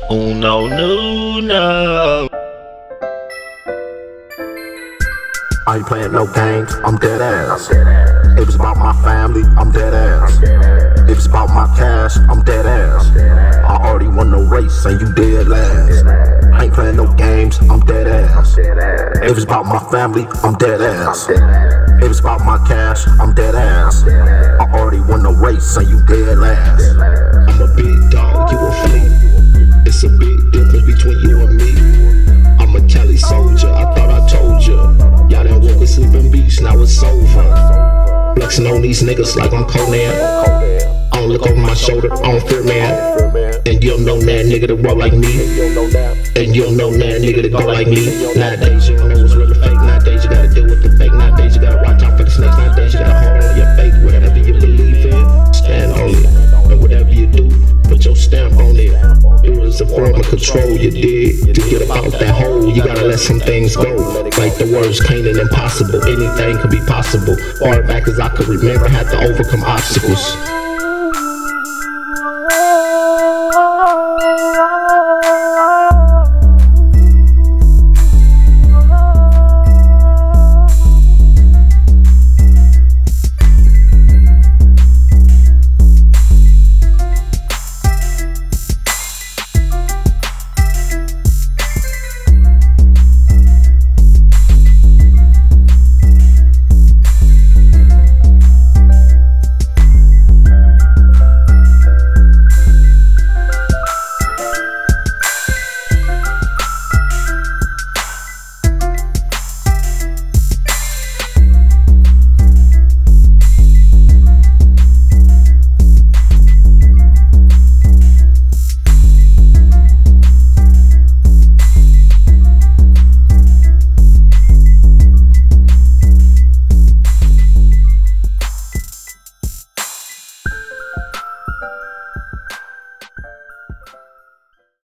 Oh no, no, no. I ain't playing no games, I'm dead ass. If it's about my family, I'm dead ass. If it's about my cash, I'm dead ass. I already won the race and you dead last. I ain't playing no games, I'm dead ass. If it's about my family, I'm dead ass. If it's about my cash, I'm dead ass. I already won the race and you dead last. I'm a big dog, you a flea. It's a big difference between you and me. I'm a Cali soldier, I thought I told ya. Y'all done woke a sleeping beast, now it's over. Flexing on these niggas like I'm Conan. I don't look over my shoulder, I don't fear man. And you don't know that nigga to walk like me. And you don't know that nigga to go like me. Nowadays you don't know what's real or fake. Nowadays you gotta deal with the fake. Nowadays you gotta watch out for the snakes. Nowadays you gotta hold on your faith. Whatever you believe in, stand on it. And whatever you do, put your stamp on it. It was a form of control you did. To get up out that hole, you gotta let some things go. Like the words Canaan impossible. Anything could be possible. Far back as I could remember, had to overcome obstacles.